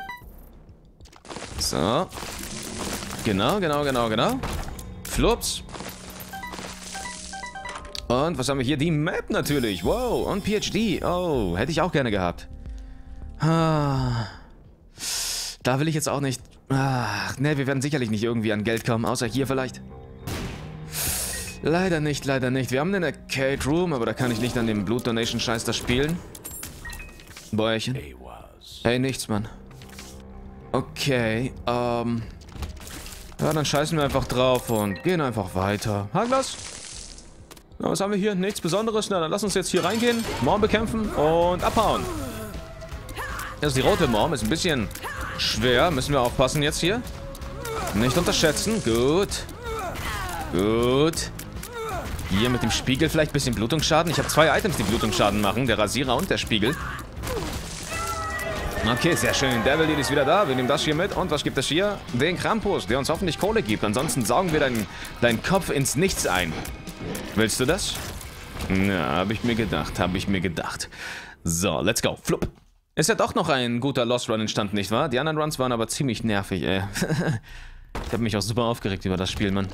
So. Genau, genau, genau, genau. Flups. Und was haben wir hier? Die Map natürlich. Wow. Und P H D. Oh, hätte ich auch gerne gehabt. Ah. Da will ich jetzt auch nicht... Ach, ne, wir werden sicherlich nicht irgendwie an Geld kommen. Außer hier vielleicht. Leider nicht, leider nicht. Wir haben einen Arcade Room, aber da kann ich nicht an dem Blut Donation Scheiß da spielen. Bäuerchen. Hey, nichts, Mann. Okay, ähm... ja, dann scheißen wir einfach drauf und gehen einfach weiter. Haglas? Na, was haben wir hier? Nichts Besonderes. Na, dann lass uns jetzt hier reingehen, Morm bekämpfen und abhauen. Das ist die rote Morm. Ist ein bisschen schwer. Müssen wir aufpassen jetzt hier. Nicht unterschätzen. Gut. Gut. Hier mit dem Spiegel vielleicht ein bisschen Blutungsschaden. Ich habe zwei Items, die Blutungsschaden machen. Der Rasierer und der Spiegel. Okay, sehr schön. Devil Deal ist wieder da. Wir nehmen das hier mit. Und was gibt es hier? Den Krampus, der uns hoffentlich Kohle gibt. Ansonsten saugen wir deinen, deinen Kopf ins Nichts ein. Willst du das? Na, habe ich mir gedacht. Habe ich mir gedacht. So, let's go. Flupp. Ist ja doch noch ein guter Lost Run entstanden, nicht wahr? Die anderen Runs waren aber ziemlich nervig, ey. Ich habe mich auch super aufgeregt über das Spiel, Mann.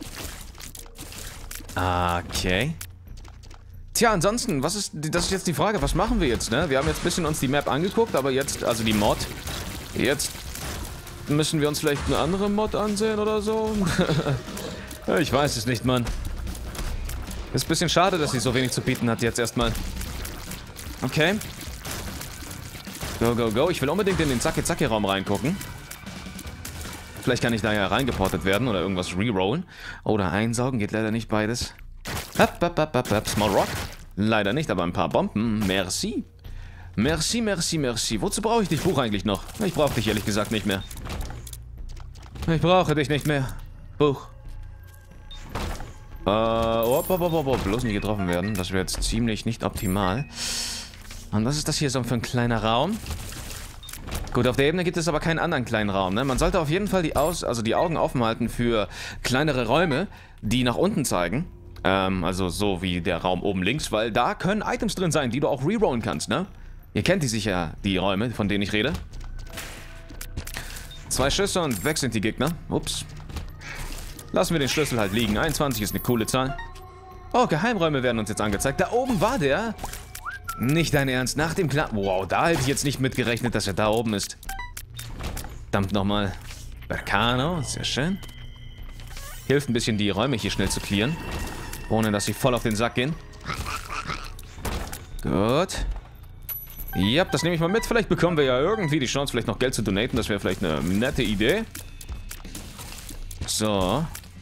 Okay. Tja, ansonsten, was ist, das ist jetzt die Frage, was machen wir jetzt, ne? Wir haben jetzt ein bisschen uns die Map angeguckt, aber jetzt, also die Mod, jetzt müssen wir uns vielleicht eine andere Mod ansehen oder so? Ich weiß es nicht, Mann. Ist ein bisschen schade, dass sie so wenig zu bieten hat jetzt erstmal. Okay. Go, go, go. Ich will unbedingt in den Zacki-Zacki-Raum reingucken. Vielleicht kann ich da ja reingeportet werden oder irgendwas rerollen. Oder einsaugen, geht leider nicht beides. Hop, hop, hop, hop, hop. Small Rock. Leider nicht, aber ein paar Bomben. Merci. Merci, merci, merci. Wozu brauche ich dich Buch eigentlich noch? Ich brauche dich ehrlich gesagt nicht mehr. Ich brauche dich nicht mehr. Buch. Äh, oh, oh, oh, oh, oh. Bloß nicht getroffen werden. Das wäre jetzt ziemlich nicht optimal. Und was ist das hier so für ein kleiner Raum? Gut, auf der Ebene gibt es aber keinen anderen kleinen Raum, ne? Man sollte auf jeden Fall die, Aus also die Augen offen halten für kleinere Räume, die nach unten zeigen. Ähm, also so wie der Raum oben links, weil da können Items drin sein, die du auch rerollen kannst, ne? Ihr kennt die sicher, die Räume, von denen ich rede. Zwei Schüsse und weg sind die Gegner. Ups. Lassen wir den Schlüssel halt liegen. einundzwanzig ist eine coole Zahl. Oh, Geheimräume werden uns jetzt angezeigt. Da oben war der. Nicht dein Ernst. Nach dem Kla... Wow, da hätte ich jetzt nicht mitgerechnet, dass er da oben ist. Verdammt nochmal. Bercano, sehr schön. Hilft ein bisschen, die Räume hier schnell zu clearen. Ohne, dass sie voll auf den Sack gehen. Gut. Ja, das nehme ich mal mit. Vielleicht bekommen wir ja irgendwie die Chance, vielleicht noch Geld zu donaten. Das wäre vielleicht eine nette Idee. So.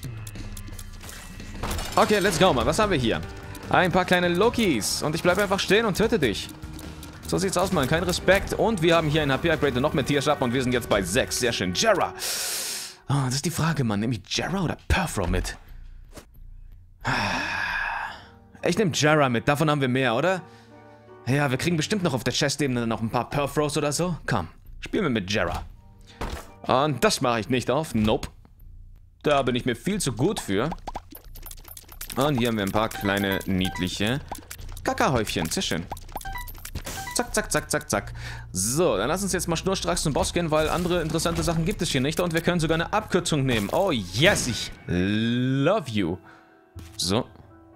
Okay, let's go mal. Was haben wir hier? Ein paar kleine Lokis. Und ich bleibe einfach stehen und töte dich. So sieht's aus, Mann. Kein Respekt. Und wir haben hier ein H P-Upgrade und noch mehr Tiers ab. Und wir sind jetzt bei sechs. Sehr schön. Jera. Oh, das ist die Frage, Mann. Nehme ich Jera oder Perfro mit? Ich nehme Jera mit. Davon haben wir mehr, oder? Ja, wir kriegen bestimmt noch auf der Chest-Ebene noch ein paar Perfros oder so. Komm, spielen wir mit Jera. Und das mache ich nicht auf. Nope. Da bin ich mir viel zu gut für. Und hier haben wir ein paar kleine, niedliche Kackerhäufchen. Sehr schön. Zack, zack, zack, zack, zack. So, dann lass uns jetzt mal schnurstracks zum Boss gehen, weil andere interessante Sachen gibt es hier nicht. Und wir können sogar eine Abkürzung nehmen. Oh, yes, ich love you. So.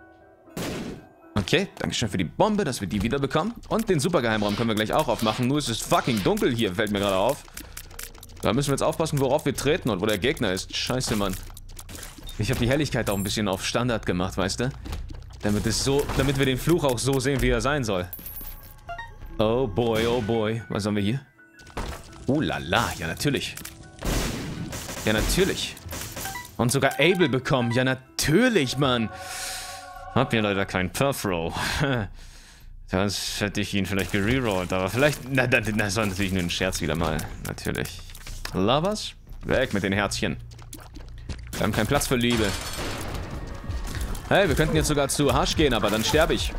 Okay, dankeschön für die Bombe, dass wir die wieder bekommen. Und den Supergeheimraum können wir gleich auch aufmachen. Nur es ist fucking dunkel hier, fällt mir gerade auf. Da müssen wir jetzt aufpassen, worauf wir treten und wo der Gegner ist. Scheiße, Mann. Ich habe die Helligkeit auch ein bisschen auf Standard gemacht, weißt du? Damit es so, damit wir den Fluch auch so sehen, wie er sein soll. Oh boy, oh boy. Was haben wir hier? Oh la la, ja natürlich. Ja natürlich. Und sogar Abel bekommen. Ja natürlich, Mann. Hab hier leider keinen Perfro. Das hätte ich ihn vielleicht gererollt, aber vielleicht... Na, das war natürlich nur ein Scherz wieder mal. Natürlich. Lovers? Weg mit den Herzchen. Wir haben keinen Platz für Liebe. Hey, wir könnten jetzt sogar zu Harsh gehen, aber dann sterbe ich.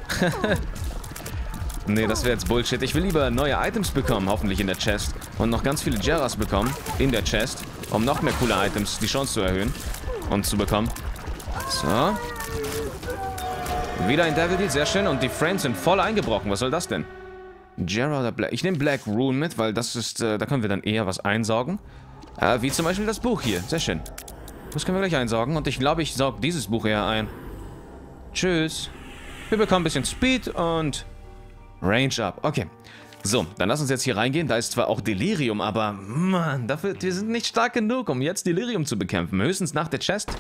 Nee, das wäre jetzt Bullshit. Ich will lieber neue Items bekommen, hoffentlich in der Chest. Und noch ganz viele Jeras bekommen, in der Chest. Um noch mehr coole Items, die Chance zu erhöhen. Und zu bekommen. So. Wieder ein Devil Deal, sehr schön. Und die Frames sind voll eingebrochen. Was soll das denn? Jera oder Black? Ich nehme Black Rune mit, weil das ist, äh, da können wir dann eher was einsaugen. Äh, wie zum Beispiel das Buch hier. Sehr schön. Das können wir gleich einsaugen. Und ich glaube, ich saug dieses Buch eher ein. Tschüss. Wir bekommen ein bisschen Speed und Range up. Okay. So, dann lass uns jetzt hier reingehen. Da ist zwar auch Delirium, aber Mann, dafür, wir sind nicht stark genug, um jetzt Delirium zu bekämpfen. Höchstens nach der Chest.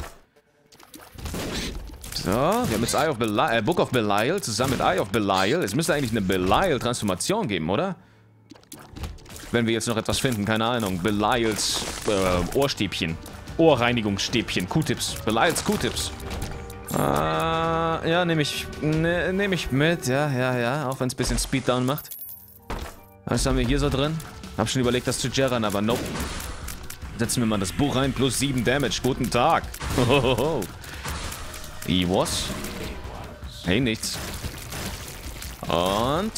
So, wir haben jetzt Eye of Belial, äh, Book of Belial zusammen mit Eye of Belial. Es müsste eigentlich eine Belial-Transformation geben, oder? Wenn wir jetzt noch etwas finden, keine Ahnung. Belials äh, Ohrstäbchen. Ohrreinigungsstäbchen. Q-Tips. Belials Q-Tips. Äh, ja, nehme ich, ne, nehm ich mit. Ja, ja, ja. Auch wenn es ein bisschen Speeddown macht. Was haben wir hier so drin? Hab schon überlegt, das zu Jeran, aber nope. Setzen wir mal das Buch rein. Plus sieben Damage. Guten Tag. Hohoho. I was? Hey, nichts. Und...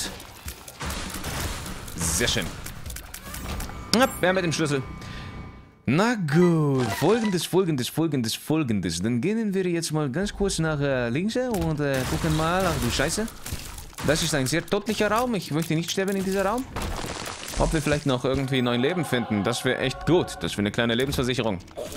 Sehr schön. Ja, wer mit dem Schlüssel? Na gut. Folgendes, folgendes, folgendes, folgendes. Dann gehen wir jetzt mal ganz kurz nach äh, links und äh, gucken mal. Ach du Scheiße. Das ist ein sehr tödlicher Raum. Ich möchte nicht sterben in diesem Raum. Ob wir vielleicht noch irgendwie neuen Leben finden, das wäre echt gut. Das wäre eine kleine Lebensversicherung.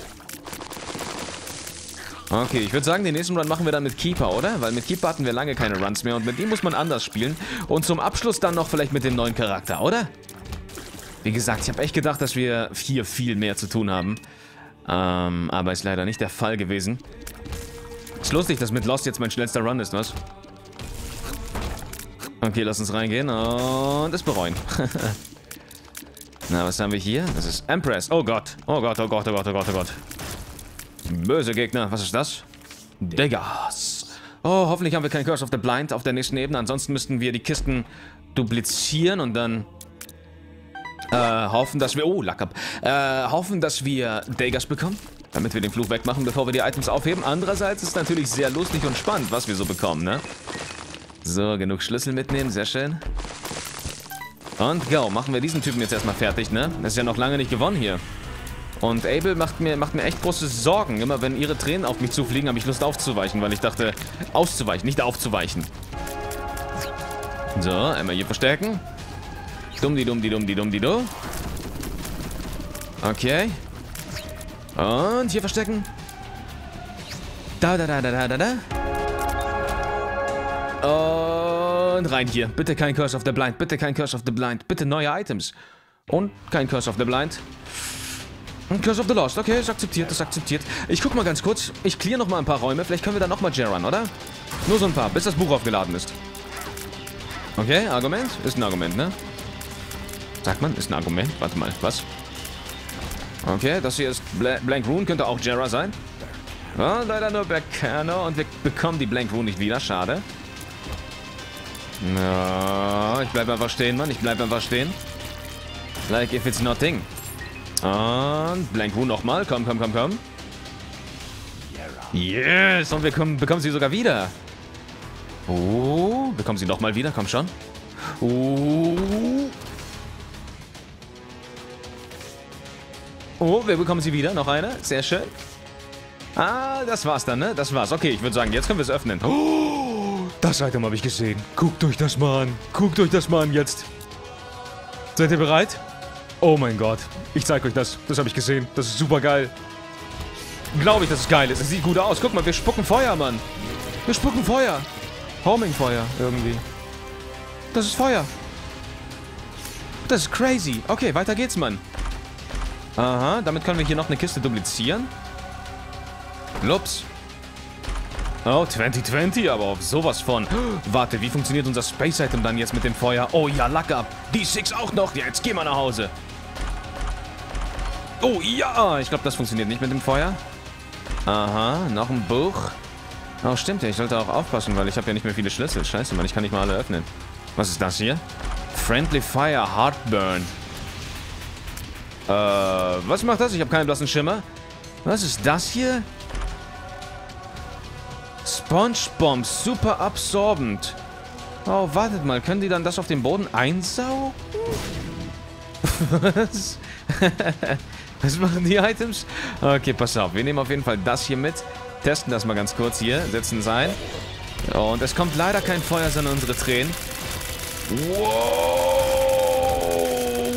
Okay, ich würde sagen, den nächsten Run machen wir dann mit Keeper, oder? Weil mit Keeper hatten wir lange keine Runs mehr und mit ihm muss man anders spielen. Und zum Abschluss dann noch vielleicht mit dem neuen Charakter, oder? Wie gesagt, ich habe echt gedacht, dass wir hier viel mehr zu tun haben. Ähm, aber ist leider nicht der Fall gewesen. Ist lustig, dass mit Lost jetzt mein schnellster Run ist, was? Okay, lass uns reingehen und es bereuen. Na, was haben wir hier? Das ist Empress. Oh Gott. Oh Gott, oh Gott, oh Gott, oh Gott, oh Gott. Böse Gegner. Was ist das? Daggers. Oh, hoffentlich haben wir kein Curse of the Blind auf der nächsten Ebene. Ansonsten müssten wir die Kisten duplizieren und dann äh, hoffen, dass wir... Oh, Luck up. Äh, hoffen, dass wir Daggers bekommen, damit wir den Fluch wegmachen, bevor wir die Items aufheben. Andererseits ist es natürlich sehr lustig und spannend, was wir so bekommen, ne? So, genug Schlüssel mitnehmen. Sehr schön. Und go. Machen wir diesen Typen jetzt erstmal fertig, ne? Das ist ja noch lange nicht gewonnen hier. Und Abel macht mir, macht mir echt große Sorgen. Immer wenn ihre Tränen auf mich zufliegen, habe ich Lust aufzuweichen, weil ich dachte, auszuweichen, nicht aufzuweichen. So, einmal hier verstärken. Dumm, die dumm, die dumm, die dumm, die dumm. Okay. Und hier verstecken. Da, da, da, da, da, da. Und rein hier. Bitte kein Curse of the Blind. Bitte kein Curse of the Blind. Bitte neue Items. Und kein Curse of the Blind. Und Curse of the Lost. Okay, ist akzeptiert, ist akzeptiert. Ich guck mal ganz kurz. Ich clear noch mal ein paar Räume. Vielleicht können wir dann noch mal Geron, oder? Nur so ein paar, bis das Buch aufgeladen ist. Okay, Argument? Ist ein Argument, ne? Sagt man, ist ein Argument. Warte mal, was? Okay, das hier ist Bla Blank Rune. Könnte auch Jera sein. Oh, leider nur Berkano. Und wir bekommen die Blank Rune nicht wieder. Schade. No, ich bleib einfach stehen, Mann. Ich bleib einfach stehen. Like if it's nothing. Und Blank Rune nochmal. Komm, komm, komm, komm. Yes! Und wir kommen, bekommen sie sogar wieder. Oh, bekommen sie nochmal wieder. Komm schon. Oh. Oh, wir bekommen sie wieder. Noch eine. Sehr schön. Ah, das war's dann, ne? Das war's. Okay, ich würde sagen, jetzt können wir es öffnen. Oh, das Item habe ich gesehen. Guckt euch das mal an. Guckt euch das mal an jetzt. Seid ihr bereit? Oh mein Gott. Ich zeig euch das. Das habe ich gesehen. Das ist super geil. Glaube ich, dass es geil ist. Es sieht gut aus. Guck mal, wir spucken Feuer, Mann. Wir spucken Feuer. Homing-Feuer irgendwie. Das ist Feuer. Das ist crazy. Okay, weiter geht's, Mann. Aha, damit können wir hier noch eine Kiste duplizieren. Lups. Oh, zwanzig zwanzig, aber auf sowas von. Warte, wie funktioniert unser Space-Item dann jetzt mit dem Feuer? Oh ja, Luck up. Die sechs auch noch. Ja, jetzt geh mal nach Hause. Oh ja, ich glaube, das funktioniert nicht mit dem Feuer. Aha, noch ein Buch. Oh, stimmt ja, ich sollte auch aufpassen, weil ich habe ja nicht mehr viele Schlüssel. Scheiße, Mann, ich kann nicht mal alle öffnen. Was ist das hier? Friendly Fire Heartburn. Äh, was macht das? Ich habe keinen blassen Schimmer. Was ist das hier? Sponge Bomb, super absorbent. Oh, wartet mal, können die dann das auf den Boden einsaugen? Was? Was machen die Items? Okay, pass auf, wir nehmen auf jeden Fall das hier mit. Testen das mal ganz kurz hier, setzen es ein. Und es kommt leider kein Feuer, sondern unsere Tränen. Wow!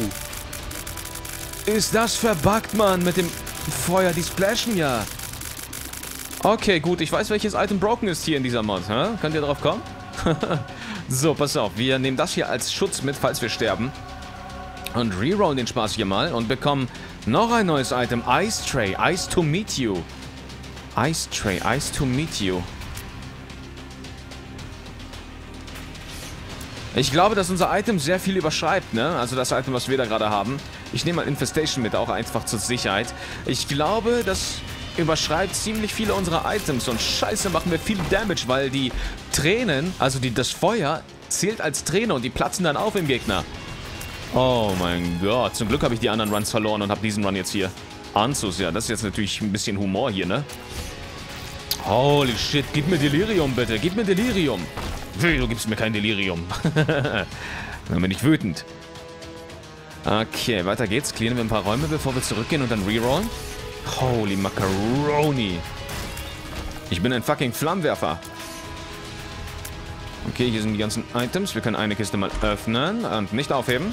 Ist das verbuggt, Mann, mit dem Feuer? Die splashen ja. Okay, gut, ich weiß, welches Item broken ist hier in dieser Mod. Hä? Könnt ihr drauf kommen? So, pass auf, wir nehmen das hier als Schutz mit, falls wir sterben. Und rerollen den Spaß hier mal und bekommen noch ein neues Item. Ice Tray, Ice to Meet You. Ice Tray, Ice to Meet You. Ich glaube, dass unser Item sehr viel überschreibt, ne? Also das Item, was wir da gerade haben. Ich nehme mal Infestation mit, auch einfach zur Sicherheit. Ich glaube, das überschreibt ziemlich viele unserer Items. Und scheiße, machen wir viel Damage, weil die Tränen, also die, das Feuer, zählt als Träne und die platzen dann auf im Gegner. Oh mein Gott. Zum Glück habe ich die anderen Runs verloren und habe diesen Run jetzt hier. Anzus, ja, das ist jetzt natürlich ein bisschen Humor hier, ne? Holy shit, gib mir Delirium bitte, gib mir Delirium. Du gibst mir kein Delirium. Dann bin ich wütend. Okay, weiter geht's. Clearen wir ein paar Räume, bevor wir zurückgehen und dann rerollen. Holy Macaroni. Ich bin ein fucking Flammenwerfer. Okay, hier sind die ganzen Items. Wir können eine Kiste mal öffnen und nicht aufheben.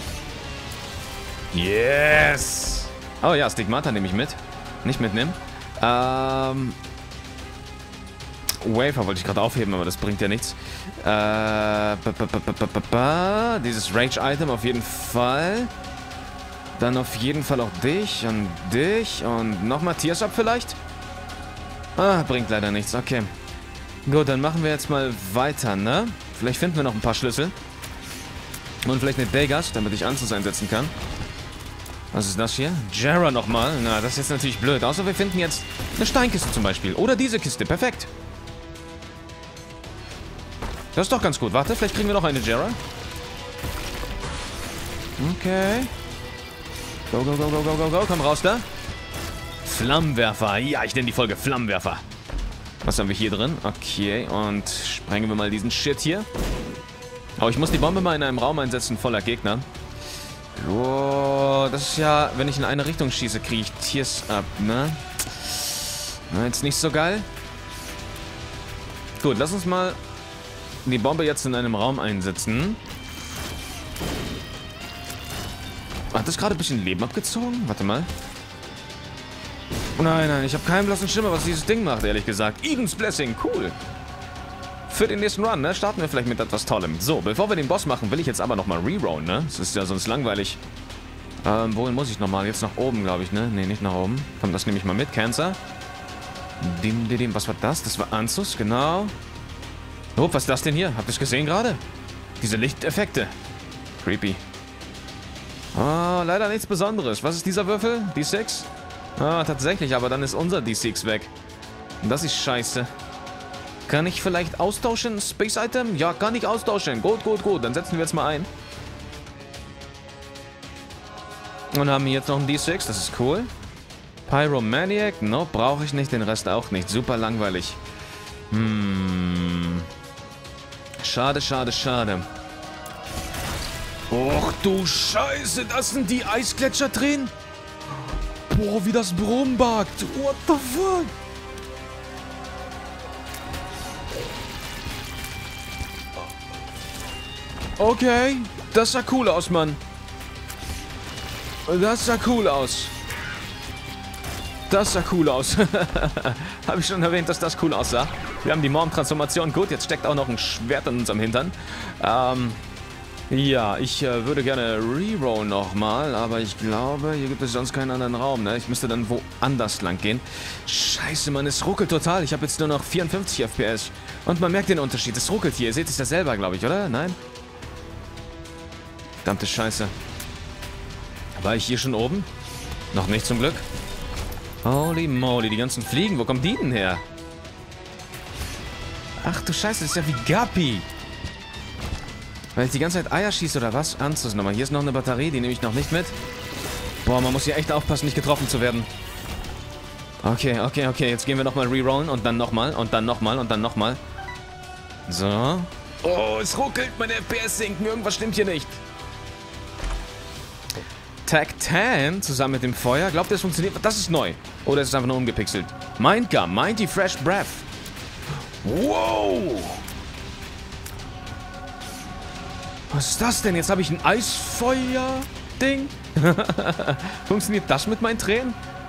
Yes! Oh ja, Stigmata nehme ich mit. Nicht mitnehmen. Ähm... Wafer wollte ich gerade aufheben, aber das bringt ja nichts. Äh... Ba, ba, ba, ba, ba, ba. Dieses Rage-Item auf jeden Fall. Dann auf jeden Fall auch dich und dich und nochmal Tears Up vielleicht? Ah, bringt leider nichts. Okay. Gut, dann machen wir jetzt mal weiter, ne? Vielleicht finden wir noch ein paar Schlüssel. Und vielleicht eine Degas, damit ich Anzus einsetzen kann. Was ist das hier? Jera nochmal. Na, das ist jetzt natürlich blöd. Außer wir finden jetzt eine Steinkiste zum Beispiel. Oder diese Kiste. Perfekt. Das ist doch ganz gut. Warte, vielleicht kriegen wir noch eine Jera. Okay. Go, go, go, go, go, go, go. Komm raus da. Flammenwerfer. Ja, ich nenne die Folge Flammenwerfer. Was haben wir hier drin? Okay, und sprengen wir mal diesen Shit hier. Oh, ich muss die Bombe mal in einem Raum einsetzen, voller Gegner. Oh, das ist ja, wenn ich in eine Richtung schieße, kriege ich Tears Up, ne? Na, jetzt nicht so geil. Gut, lass uns mal die Bombe jetzt in einem Raum einsetzen. Ah, Hat das gerade ein bisschen Leben abgezogen? Warte mal. Nein, nein, ich habe keinen blassen Schimmer, was dieses Ding macht, ehrlich gesagt. Eden's Blessing, cool. Für den nächsten Run, ne, starten wir vielleicht mit etwas Tollem. So, bevor wir den Boss machen, will ich jetzt aber nochmal rerollen, ne? Das ist ja sonst langweilig. Ähm, wohin muss ich nochmal? Jetzt nach oben, glaube ich, ne? Ne, nicht nach oben. Komm, das nehme ich mal mit. Cancer. Dim, dim, dim. Was war das? Das war Anzus, genau. Oh, was ist das denn hier? Habt ihr es gesehen gerade? Diese Lichteffekte. Creepy. Oh, leider nichts Besonderes. Was ist dieser Würfel? D sechs? Ah, tatsächlich, aber dann ist unser D sechs weg. Das ist scheiße. Kann ich vielleicht austauschen? Space Item? Ja, kann ich austauschen. Gut, gut, gut. Dann setzen wir jetzt mal ein. Und haben jetzt noch einen D sechs. Das ist cool. Pyromaniac? No, brauche ich nicht. Den Rest auch nicht. Super langweilig. Hm. Schade, schade, schade. Och du Scheiße, das sind die Eisgletscher drin? Boah, wie das brumbagt. What the fuck? Okay, das sah cool aus, Mann. Das sah cool aus. Das sah cool aus. Habe ich schon erwähnt, dass das cool aussah. Wir haben die Morm-Transformation. Gut, jetzt steckt auch noch ein Schwert in unserem Hintern. Ähm, ja, ich äh, würde gerne reroll nochmal, aber ich glaube, hier gibt es sonst keinen anderen Raum, ne? Ich müsste dann woanders lang gehen. Scheiße, Mann, es ruckelt total. Ich habe jetzt nur noch vierundfünfzig F P S. Und man merkt den Unterschied. Es ruckelt hier. Ihr seht es ja selber, glaube ich, oder? Nein? Verdammte Scheiße. War ich hier schon oben? Noch nicht zum Glück. Holy moly, die ganzen Fliegen, wo kommen die denn her? Ach du Scheiße, das ist ja wie Guppy. Weil ich die ganze Zeit Eier schieße oder was? Anzus nochmal. Hier ist noch eine Batterie, die nehme ich noch nicht mit. Boah, man muss hier echt aufpassen, nicht getroffen zu werden. Okay, okay, okay. Jetzt gehen wir nochmal rerollen und dann nochmal und dann nochmal und dann nochmal. So. Oh, es ruckelt, meine F P S sinken. Irgendwas stimmt hier nicht. Tag-Tan zusammen mit dem Feuer. Glaubt ihr, es funktioniert? Das ist neu. Oder ist es einfach nur umgepixelt? Mindgum, Mighty Fresh Breath. Wow. Was ist das denn? Jetzt habe ich ein Eisfeuer-Ding. Funktioniert das mit meinen Tränen?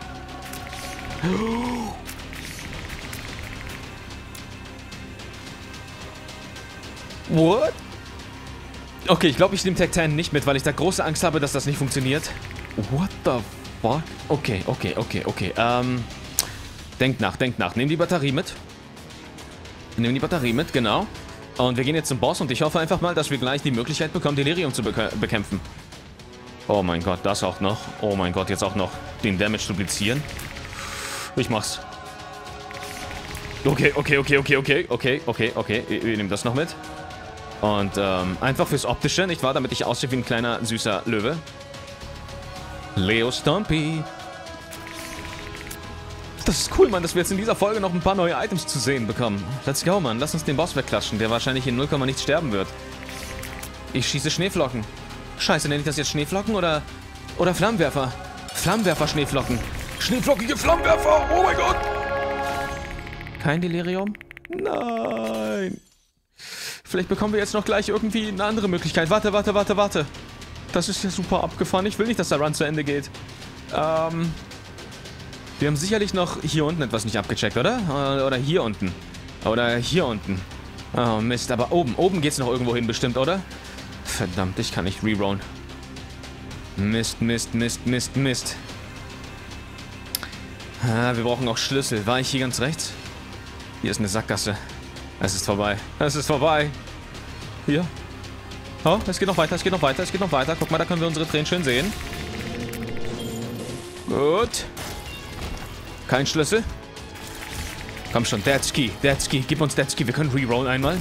What? Okay, ich glaube, ich nehme Tag-Tan nicht mit, weil ich da große Angst habe, dass das nicht funktioniert. What the fuck? Okay, okay, okay, okay. Ähm, denkt nach, denkt nach. Nehmen die Batterie mit. Nehmen die Batterie mit, genau. Und wir gehen jetzt zum Boss und ich hoffe einfach mal, dass wir gleich die Möglichkeit bekommen, Delirium zu bek bekämpfen. Oh mein Gott, das auch noch. Oh mein Gott, jetzt auch noch den Damage duplizieren. Ich mach's. Okay, okay, okay, okay, okay, okay, okay, okay. Wir nehmen das noch mit. Und ähm, einfach fürs Optische, nicht wahr? Damit ich aussehe wie ein kleiner, süßer Löwe. Leo Stompy. Das ist cool, Mann, dass wir jetzt in dieser Folge noch ein paar neue Items zu sehen bekommen. Let's go, Mann. Lass uns den Boss wegklatschen, der wahrscheinlich in null Komma nichts sterben wird. Ich schieße Schneeflocken. Scheiße, nenne ich das jetzt Schneeflocken oder, oder Flammenwerfer? Flammenwerfer-Schneeflocken. Schneeflockige Flammenwerfer! Oh mein Gott! Kein Delirium? Nein. Vielleicht bekommen wir jetzt noch gleich irgendwie eine andere Möglichkeit. Warte, warte, warte, warte. Das ist ja super abgefahren. Ich will nicht, dass der Run zu Ende geht. Ähm... Wir haben sicherlich noch hier unten etwas nicht abgecheckt, oder? Oder hier unten. Oder hier unten. Oh, Mist. Aber oben. Oben geht's noch irgendwo hin bestimmt, oder? Verdammt, ich kann nicht rerollen. Mist, Mist, Mist, Mist, Mist. Ah, wir brauchen auch Schlüssel. War ich hier ganz rechts? Hier ist eine Sackgasse. Es ist vorbei. Es ist vorbei. Hier. Oh, es geht noch weiter, es geht noch weiter, es geht noch weiter. Guck mal, da können wir unsere Tränen schön sehen. Gut. Kein Schlüssel. Komm schon, that's key, that's key. Gib uns that's key. Wir können rerollen einmal.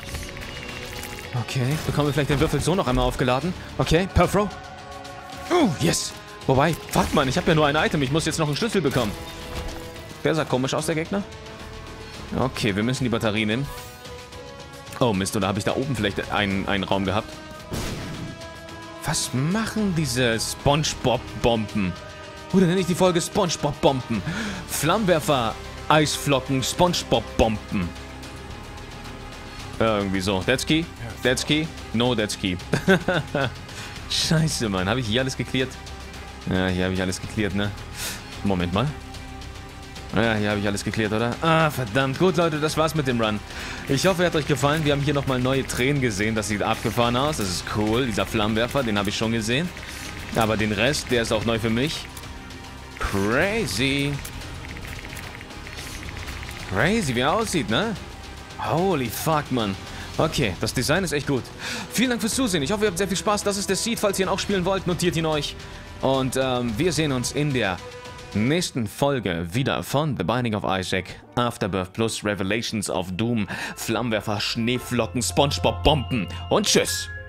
Okay, bekommen wir vielleicht den Würfel so noch einmal aufgeladen. Okay, Perfro. Oh, yes. Wobei, fuck man, ich habe ja nur ein Item. Ich muss jetzt noch einen Schlüssel bekommen. Der sah komisch aus, der Gegner. Okay, wir müssen die Batterie nehmen. Oh Mist, oder habe ich da oben vielleicht einen, einen Raum gehabt? Was machen diese SpongeBob-Bomben? Oder nenne ich die Folge SpongeBob-Bomben? Flammenwerfer, Eisflocken, SpongeBob-Bomben. Ja, irgendwie so. That's key? That's key? No, that's key. Scheiße, Mann. Habe ich hier alles geklärt? Ja, hier habe ich alles geklärt, ne? Moment mal. Ja, hier habe ich alles geklärt, oder? Ah, verdammt. Gut, Leute, das war's mit dem Run. Ich hoffe, er hat euch gefallen. Wir haben hier nochmal neue Tränen gesehen. Das sieht abgefahren aus. Das ist cool. Dieser Flammenwerfer, den habe ich schon gesehen. Aber den Rest, der ist auch neu für mich. Crazy. Crazy, wie er aussieht, ne? Holy fuck, Mann. Okay, das Design ist echt gut. Vielen Dank fürs Zusehen. Ich hoffe, ihr habt sehr viel Spaß. Das ist der Seed. Falls ihr ihn auch spielen wollt, notiert ihn euch. Und ähm, wir sehen uns in der nächsten Folge wieder von The Binding of Isaac, Afterbirth plus Revelations of Doom, Flammenwerfer, Schneeflocken, Spongebob, Bomben und tschüss.